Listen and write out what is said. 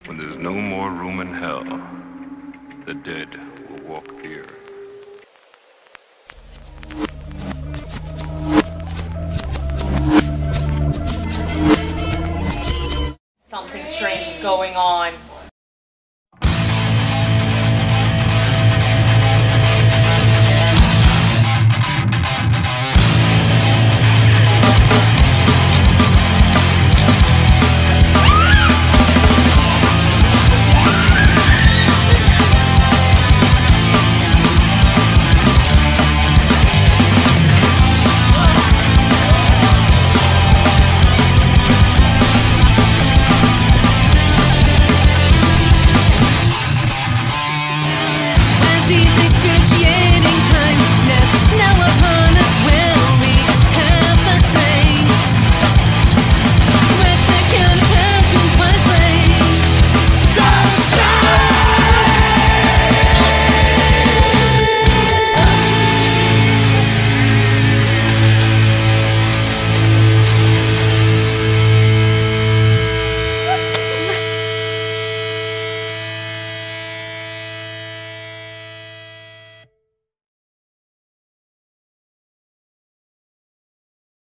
When there's no more room in hell, the dead will walk here. Something strange is going on.